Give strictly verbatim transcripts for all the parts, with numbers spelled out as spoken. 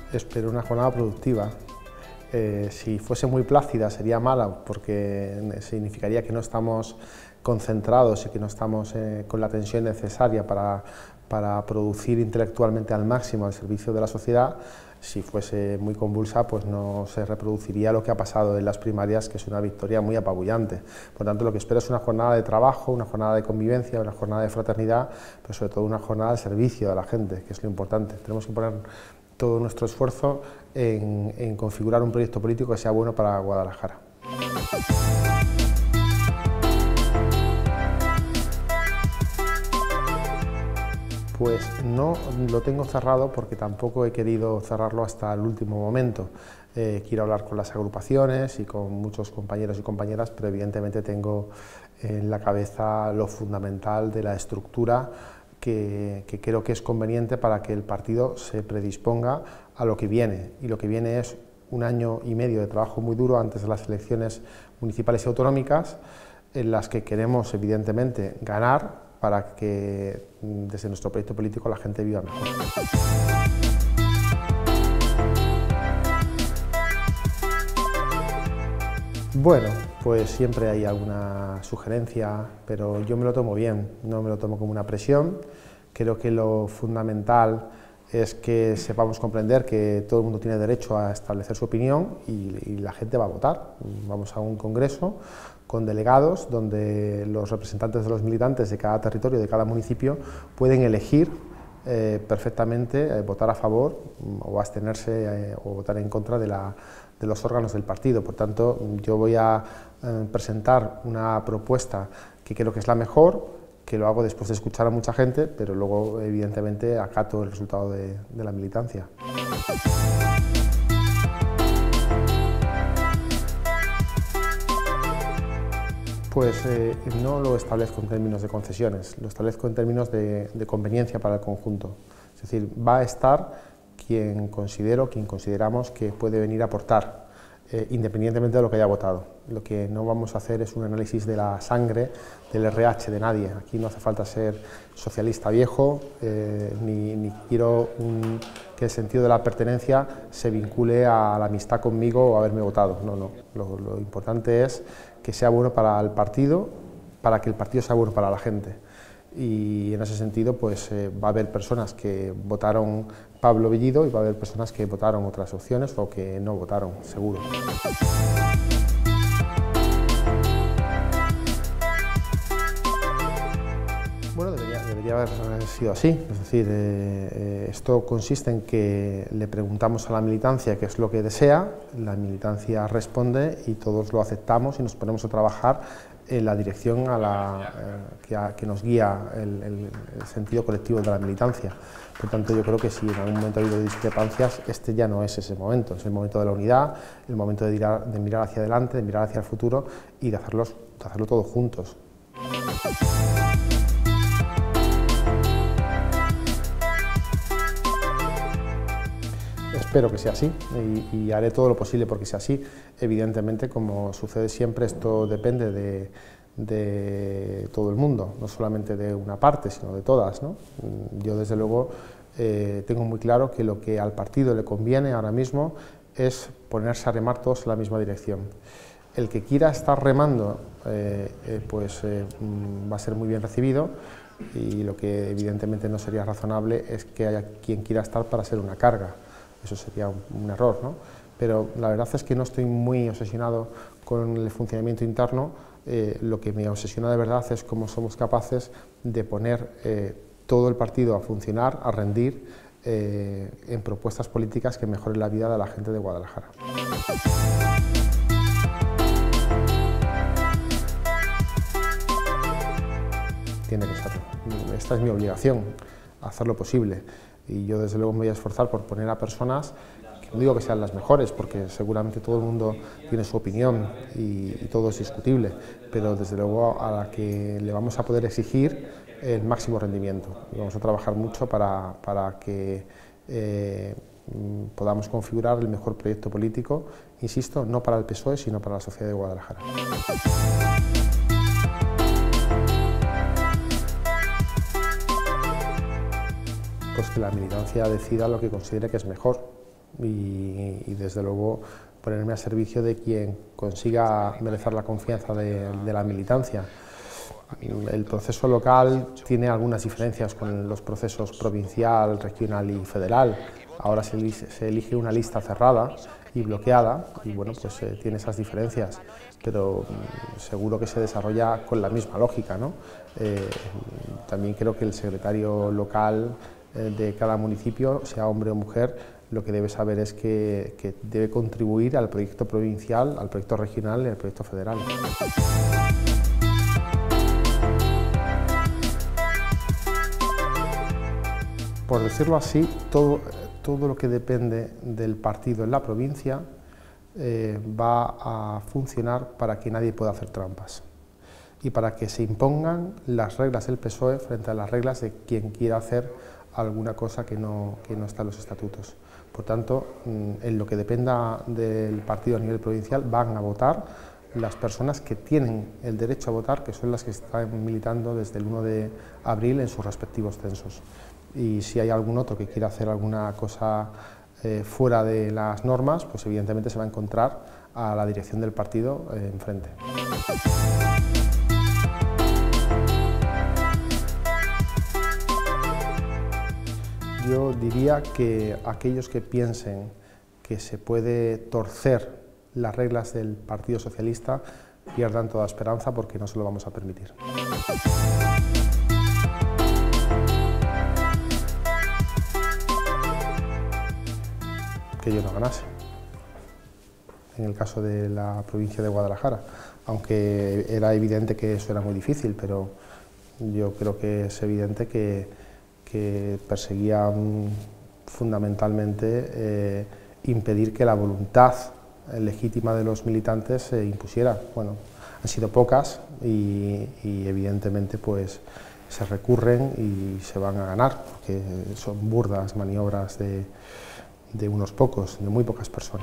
Espero una jornada productiva. Eh, si fuese muy plácida sería mala, porque significaría que no estamos concentrados y que no estamos eh, con la tensión necesaria para, para producir intelectualmente al máximo al servicio de la sociedad. Si fuese muy convulsa, pues no se reproduciría lo que ha pasado en las primarias, que es una victoria muy apabullante. Por tanto, lo que espero es una jornada de trabajo, una jornada de convivencia, una jornada de fraternidad, pero sobre todo una jornada al servicio de la gente, que es lo importante. Tenemos que poner todo nuestro esfuerzo en, en configurar un proyecto político que sea bueno para Guadalajara. Pues no lo tengo cerrado, porque tampoco he querido cerrarlo hasta el último momento. Eh, quiero hablar con las agrupaciones y con muchos compañeros y compañeras, pero evidentemente tengo en la cabeza lo fundamental de la estructura que, que creo que es conveniente para que el partido se predisponga a lo que viene, y lo que viene es un año y medio de trabajo muy duro antes de las elecciones municipales y autonómicas, en las que queremos evidentemente ganar para que desde nuestro proyecto político la gente viva mejor. Bueno, pues siempre hay alguna sugerencia, pero yo me lo tomo bien, no me lo tomo como una presión. Creo que lo fundamental es que sepamos comprender que todo el mundo tiene derecho a establecer su opinión, y, y la gente va a votar. Vamos a un congreso con delegados donde los representantes de los militantes de cada territorio, de cada municipio, pueden elegir eh, perfectamente eh, votar a favor o abstenerse eh, o votar en contra de, la, de los órganos del partido. Por tanto, yo voy a eh, presentar una propuesta que creo que es la mejor, que lo hago después de escuchar a mucha gente, pero luego evidentemente acato el resultado de, de la militancia. Pues eh, no lo establezco en términos de concesiones, lo establezco en términos de, de conveniencia para el conjunto. Es decir, va a estar quien considero, quien consideramos que puede venir a aportar, eh, independientemente de lo que haya votado. Lo que no vamos a hacer es un análisis de la sangre, del erre hache de nadie. Aquí no hace falta ser socialista viejo, eh, ni, ni quiero un, que el sentido de la pertenencia se vincule a la amistad conmigo o a haberme votado. No, no. Lo, lo importante es que sea bueno para el partido, para que el partido sea bueno para la gente. Y en ese sentido, pues eh, va a haber personas que votaron Pablo Bellido y va a haber personas que votaron otras opciones o que no votaron, seguro. Bueno, debería, debería haber sido así, es decir, eh, eh, esto consiste en que le preguntamos a la militancia qué es lo que desea, la militancia responde y todos lo aceptamos y nos ponemos a trabajar en la dirección a la, eh, que, a, que nos guía el, el, el sentido colectivo de la militancia. Por tanto, yo creo que si en algún momento ha habido discrepancias, este ya no es ese momento, es el momento de la unidad, el momento de, mirar, de mirar hacia adelante, de mirar hacia el futuro y de, hacerlos, de hacerlo todos juntos. Espero que sea así y, y haré todo lo posible porque sea así. Evidentemente, como sucede siempre, esto depende de, de todo el mundo, no solamente de una parte, sino de todas, ¿no? Yo, desde luego, eh, tengo muy claro que lo que al partido le conviene ahora mismo es ponerse a remar todos en la misma dirección. El que quiera estar remando, eh, eh, pues eh, va a ser muy bien recibido, y lo que evidentemente no sería razonable es que haya quien quiera estar para ser una carga. Eso sería un, un error, ¿no? Pero la verdad es que no estoy muy obsesionado con el funcionamiento interno. Eh, lo que me obsesiona de verdad es cómo somos capaces de poner eh, todo el partido a funcionar, a rendir eh, en propuestas políticas que mejoren la vida de la gente de Guadalajara. Tiene que serlo. Esta es mi obligación, hacer lo posible. Y yo, desde luego, me voy a esforzar por poner a personas, que no digo que sean las mejores, porque seguramente todo el mundo tiene su opinión y, y todo es discutible, pero desde luego a la que le vamos a poder exigir el máximo rendimiento. Y vamos a trabajar mucho para, para que eh, podamos configurar el mejor proyecto político, insisto, no para el P S O E, sino para la sociedad de Guadalajara. Pues que la militancia decida lo que considere que es mejor. y, y desde luego ponerme a servicio de quien consiga merecer la confianza de, de la militancia. El proceso local tiene algunas diferencias con los procesos provincial, regional y federal. Ahora se elige, se elige una lista cerrada y bloqueada y bueno, pues eh, tiene esas diferencias, pero mm, seguro que se desarrolla con la misma lógica, ¿no? Eh, también creo que el secretario local eh, de cada municipio, sea hombre o mujer, lo que debe saber es que, que debe contribuir al proyecto provincial, al proyecto regional y al proyecto federal. Por decirlo así, todo, todo lo que depende del partido en la provincia eh, va a funcionar para que nadie pueda hacer trampas y para que se impongan las reglas del P S O E frente a las reglas de quien quiera hacer alguna cosa que no, que no está en los estatutos. Por tanto, en lo que dependa del partido a nivel provincial van a votar las personas que tienen el derecho a votar, que son las que están militando desde el uno de abril en sus respectivos censos. Y si hay algún otro que quiera hacer alguna cosa eh, fuera de las normas, pues evidentemente se va a encontrar a la dirección del partido eh, enfrente. Yo diría que aquellos que piensen que se puede torcer las reglas del Partido Socialista pierdan toda esperanza, porque no se lo vamos a permitir. Que yo no ganase, en el caso de la provincia de Guadalajara, aunque era evidente que eso era muy difícil, pero yo creo que es evidente que, que perseguían fundamentalmente eh, impedir que la voluntad legítima de los militantes se impusiera. Bueno, han sido pocas y, y evidentemente pues se recurren y se van a ganar, porque son burdas maniobras de de unos pocos, de muy pocas personas.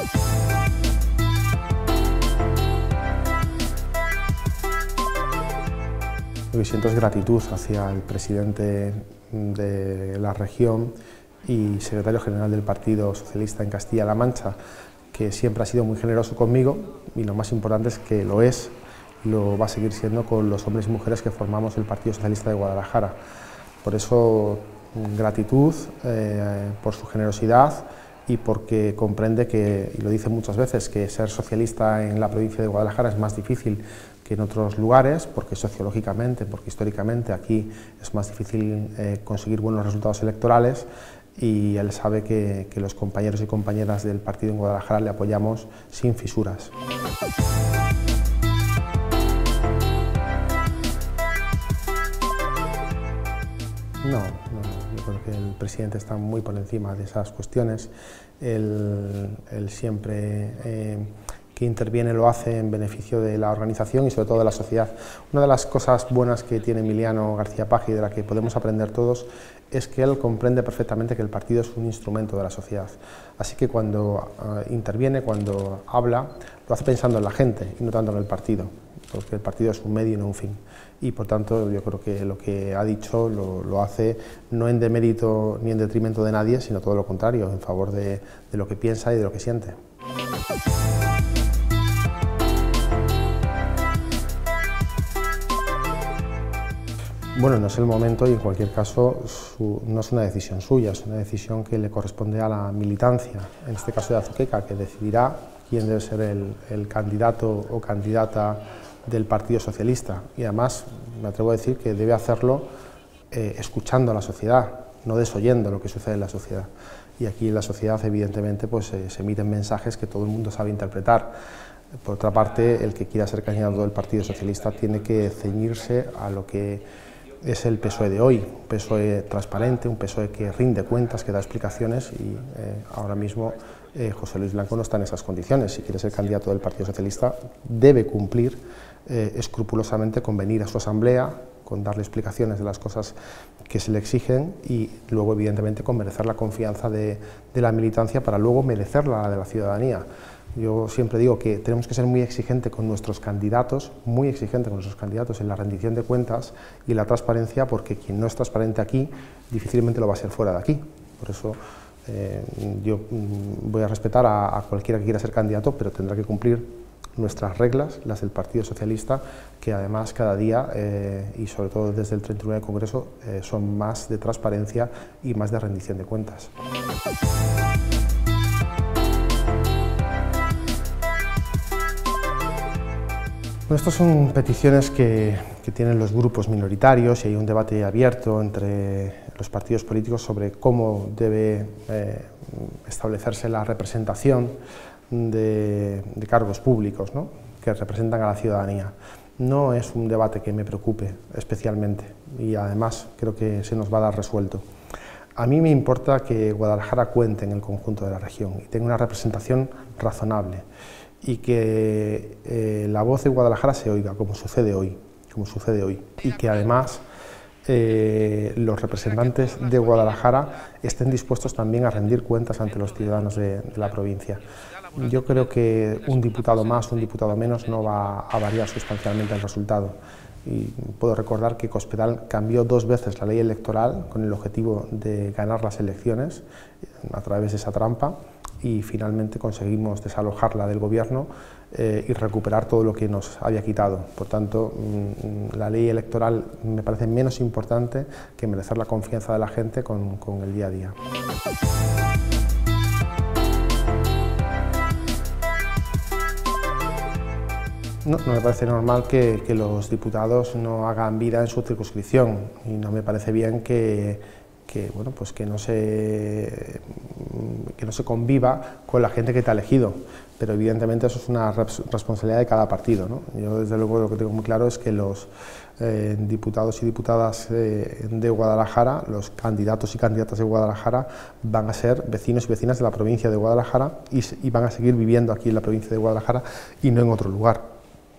Lo que siento es gratitud hacia el presidente de la región y secretario general del Partido Socialista en Castilla-La Mancha, que siempre ha sido muy generoso conmigo, y lo más importante es que lo es, y lo va a seguir siendo con los hombres y mujeres que formamos el Partido Socialista de Guadalajara. Por eso, gratitud eh, por su generosidad y porque comprende que, y lo dice muchas veces, que ser socialista en la provincia de Guadalajara es más difícil que en otros lugares, porque sociológicamente, porque históricamente aquí es más difícil eh, conseguir buenos resultados electorales, y él sabe que, que los compañeros y compañeras del partido en Guadalajara le apoyamos sin fisuras. No, no, no, yo creo que el presidente está muy por encima de esas cuestiones. Él, él siempre eh, que interviene lo hace en beneficio de la organización y sobre todo de la sociedad. Una de las cosas buenas que tiene Emiliano García Paje y de la que podemos aprender todos es que él comprende perfectamente que el partido es un instrumento de la sociedad. Así que cuando uh, interviene, cuando habla, lo hace pensando en la gente y no tanto en el partido, porque el partido es un medio y no un fin. Y por tanto yo creo que lo que ha dicho lo, lo hace no en demérito ni en detrimento de nadie, sino todo lo contrario, en favor de, de lo que piensa y de lo que siente. Bueno, no es el momento y en cualquier caso su, no es una decisión suya, es una decisión que le corresponde a la militancia, en este caso de Azuqueca, que decidirá quién debe ser el, el candidato o candidata del Partido Socialista, y además me atrevo a decir que debe hacerlo eh, escuchando a la sociedad, no desoyendo lo que sucede en la sociedad. Y aquí en la sociedad evidentemente pues, eh, se emiten mensajes que todo el mundo sabe interpretar. Por otra parte, el que quiera ser candidato del Partido Socialista tiene que ceñirse a lo que es el P S O E de hoy, un P S O E transparente, un P S O E que rinde cuentas, que da explicaciones, y eh, ahora mismo eh, José Luis Blanco no está en esas condiciones. Si quiere ser candidato del Partido Socialista debe cumplir eh, escrupulosamente con venir a su asamblea, con darle explicaciones de las cosas que se le exigen y luego evidentemente con merecer la confianza de, de la militancia para luego merecerla la de la ciudadanía. Yo siempre digo que tenemos que ser muy exigentes con nuestros candidatos, muy exigentes con nuestros candidatos en la rendición de cuentas y la transparencia, porque quien no es transparente aquí difícilmente lo va a ser fuera de aquí. Por eso Eh, yo mm, voy a respetar a, a cualquiera que quiera ser candidato, pero tendrá que cumplir nuestras reglas, las del Partido Socialista, que además cada día, eh, y sobre todo desde el treinta y nueve Congreso, eh, son más de transparencia y más de rendición de cuentas. Bueno, estas son peticiones que, que tienen los grupos minoritarios y hay un debate abierto entre los partidos políticos sobre cómo debe eh, establecerse la representación de, de cargos públicos, ¿no?, que representan a la ciudadanía. No es un debate que me preocupe especialmente y además creo que se nos va a dar resuelto. A mí me importa que Guadalajara cuente en el conjunto de la región y tenga una representación razonable y que eh, la voz de Guadalajara se oiga, como sucede hoy, como sucede hoy, y que además eh, los representantes de Guadalajara estén dispuestos también a rendir cuentas ante los ciudadanos de, de la provincia. Yo creo que un diputado más, un diputado menos no va a variar sustancialmente el resultado. Y puedo recordar que Cospedal cambió dos veces la ley electoral con el objetivo de ganar las elecciones a través de esa trampa y finalmente conseguimos desalojarla del gobierno eh, y recuperar todo lo que nos había quitado. Por tanto, mmm, la ley electoral me parece menos importante que merecer la confianza de la gente con, con el día a día. No, no me parece normal que, que los diputados no hagan vida en su circunscripción y no me parece bien que, que, bueno, pues que, no se, que no se conviva con la gente que te ha elegido, pero evidentemente eso es una responsabilidad de cada partido, ¿no? Yo desde luego lo que tengo muy claro es que los eh, diputados y diputadas eh, de Guadalajara, los candidatos y candidatas de Guadalajara van a ser vecinos y vecinas de la provincia de Guadalajara y, y van a seguir viviendo aquí en la provincia de Guadalajara y no en otro lugar.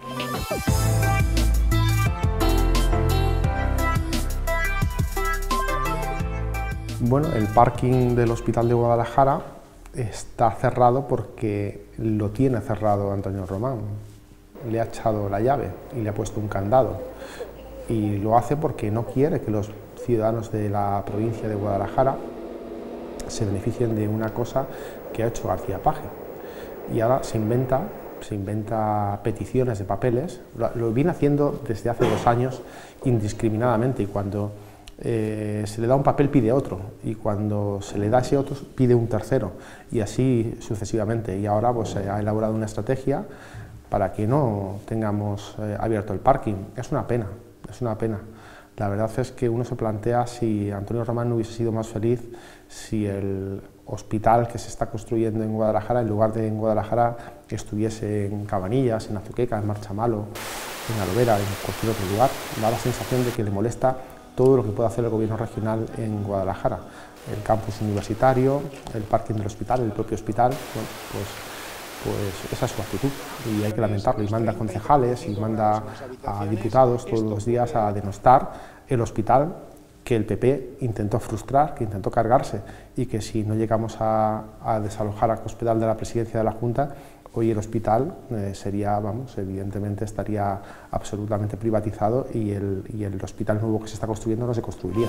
Bueno, el parking del Hospital de Guadalajara está cerrado porque lo tiene cerrado Antonio Román. Le ha echado la llave y le ha puesto un candado. Y lo hace porque no quiere que los ciudadanos de la provincia de Guadalajara se beneficien de una cosa que ha hecho García Paje. Y ahora se inventa, se inventa peticiones de papeles. Lo, lo viene haciendo desde hace dos años indiscriminadamente y cuando Eh, se le da un papel pide otro y cuando se le da ese otro pide un tercero y así sucesivamente y ahora pues se ha elaborado una estrategia para que no tengamos eh, abierto el parking. Es una pena, es una pena. La verdad es que uno se plantea si Antonio Román no hubiese sido más feliz si el hospital que se está construyendo en Guadalajara, en lugar de en Guadalajara, estuviese en Cabanillas, en Azuqueca, en Marchamalo, en Alovera, en cualquier otro lugar. Da la sensación de que le molesta todo lo que puede hacer el gobierno regional en Guadalajara, el campus universitario, el parking del hospital, el propio hospital, bueno, pues, pues esa es su actitud y hay que lamentarlo, y manda concejales y manda a diputados todos los días a denostar el hospital que el P P intentó frustrar, que intentó cargarse y que si no llegamos a, a desalojar a Cospedal de la presidencia de la Junta, hoy el hospital eh, sería, vamos, evidentemente estaría absolutamente privatizado y el, y el hospital nuevo que se está construyendo no se construiría.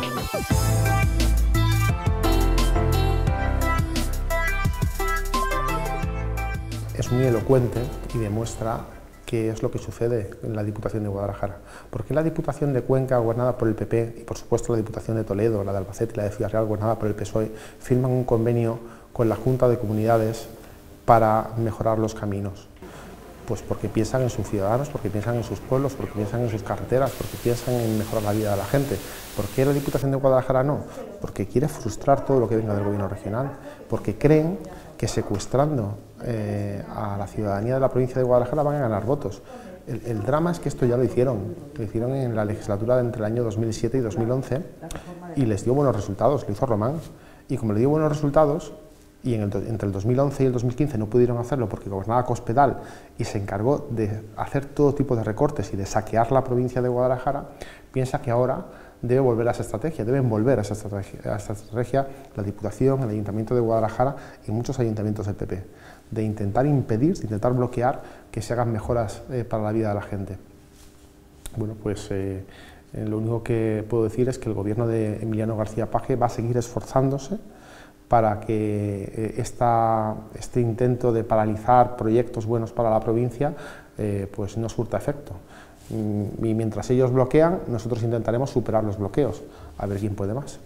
Es muy elocuente y demuestra qué es lo que sucede en la Diputación de Guadalajara. ¿Por qué la Diputación de Cuenca, gobernada por el P P, y por supuesto la Diputación de Toledo, la de Albacete y la de Ciudad Real, gobernada por el P S O E, firman un convenio con la Junta de Comunidades para mejorar los caminos? Pues porque piensan en sus ciudadanos, porque piensan en sus pueblos, porque piensan en sus carreteras, porque piensan en mejorar la vida de la gente. ¿Por qué la Diputación de Guadalajara no? Porque quiere frustrar todo lo que venga del gobierno regional, porque creen que secuestrando eh, a la ciudadanía de la provincia de Guadalajara van a ganar votos. El, el drama es que esto ya lo hicieron, lo hicieron en la legislatura entre el año dos mil siete y dos mil once y les dio buenos resultados, lo hizo Román, y como le dio buenos resultados, y en el, entre el dos mil once y el dos mil quince no pudieron hacerlo porque gobernaba Cospedal y se encargó de hacer todo tipo de recortes y de saquear la provincia de Guadalajara, piensa que ahora debe volver a esa estrategia, deben volver a esa estrategia, a esa estrategia la Diputación, el Ayuntamiento de Guadalajara y muchos ayuntamientos del P P, de intentar impedir, de intentar bloquear que se hagan mejoras eh, para la vida de la gente. Bueno, pues eh, eh, lo único que puedo decir es que el gobierno de Emiliano García Paje va a seguir esforzándose para que esta, este intento de paralizar proyectos buenos para la provincia eh, pues no surta efecto. Y mientras ellos bloquean, nosotros intentaremos superar los bloqueos, a ver quién puede más.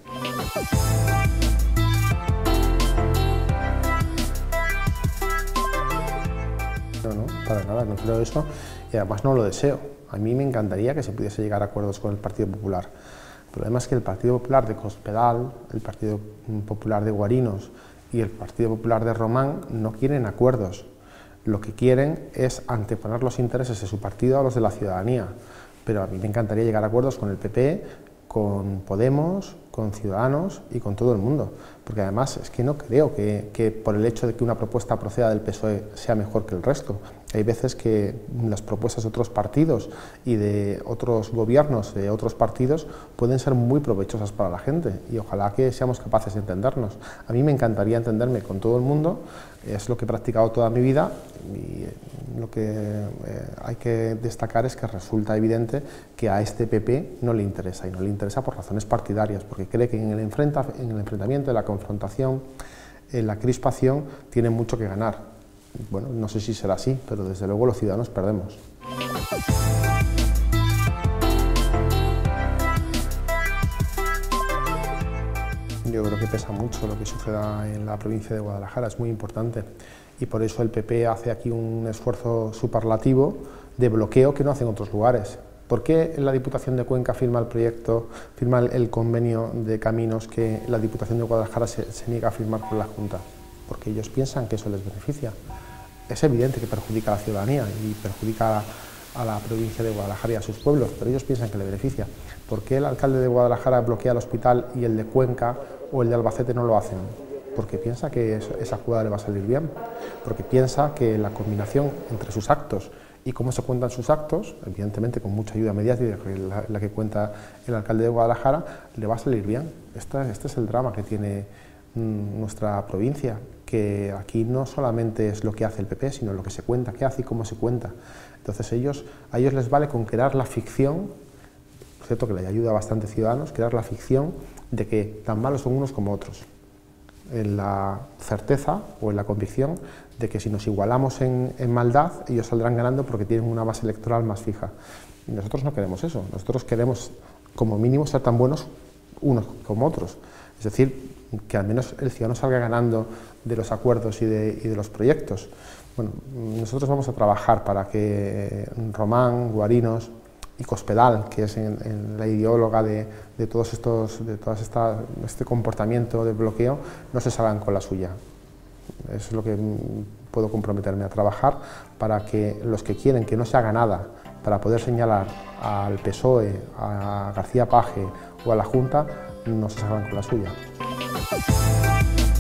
No, no, para nada, no creo eso y además no lo deseo. A mí me encantaría que se pudiese llegar a acuerdos con el Partido Popular. El problema es que el Partido Popular de Cospedal, el Partido Popular de Guarinos y el Partido Popular de Román no quieren acuerdos. Lo que quieren es anteponer los intereses de su partido a los de la ciudadanía. Pero a mí me encantaría llegar a acuerdos con el P P, con Podemos, con Ciudadanos y con todo el mundo, porque además es que no creo que, que por el hecho de que una propuesta proceda del P S O E sea mejor que el resto. Hay veces que las propuestas de otros partidos y de otros gobiernos de otros partidos pueden ser muy provechosas para la gente y ojalá que seamos capaces de entendernos. A mí me encantaría entenderme con todo el mundo, es lo que he practicado toda mi vida y lo que eh, hay que destacar es que resulta evidente que a este P P no le interesa y no le interesa por razones partidarias, porque cree que en el, enfrenta, en el enfrentamiento, en la confrontación, en la crispación, tiene mucho que ganar. Bueno, no sé si será así, pero desde luego los ciudadanos perdemos. Yo creo que pesa mucho lo que suceda en la provincia de Guadalajara, es muy importante y por eso el P P hace aquí un esfuerzo superlativo de bloqueo que no hacen otros lugares. ¿Por qué la Diputación de Cuenca firma el proyecto, firma el convenio de caminos que la Diputación de Guadalajara se, se niega a firmar con la Junta? Porque ellos piensan que eso les beneficia. Es evidente que perjudica a la ciudadanía y perjudica a la provincia de Guadalajara y a sus pueblos, pero ellos piensan que le beneficia. ¿Por qué el alcalde de Guadalajara bloquea el hospital y el de Cuenca o el de Albacete no lo hacen? Porque piensa que esa jugada le va a salir bien, porque piensa que la combinación entre sus actos y cómo se cuentan sus actos, evidentemente con mucha ayuda mediática, la, la que cuenta el alcalde de Guadalajara, le va a salir bien. Este, este es el drama que tiene mmm, nuestra provincia, que aquí no solamente es lo que hace el P P, sino lo que se cuenta, qué hace y cómo se cuenta. Entonces ellos, a ellos les vale con crear la ficción, cierto que le ayuda a bastante Ciudadanos, crear la ficción de que tan malos son unos como otros, en la certeza o en la convicción de que si nos igualamos en, en maldad, ellos saldrán ganando porque tienen una base electoral más fija. Y nosotros no queremos eso, nosotros queremos como mínimo ser tan buenos unos como otros, es decir, que al menos el ciudadano salga ganando de los acuerdos y de, y de los proyectos. Bueno, nosotros vamos a trabajar para que Román, Guarinos y Cospedal, que es en, en la ideóloga de, de todos estos, de todas esta, este comportamiento de bloqueo, no se salgan con la suya. Eso es lo que puedo comprometerme a trabajar para que los que quieren que no se haga nada para poder señalar al P S O E, a García Paje o a la Junta, no se salgan con la suya.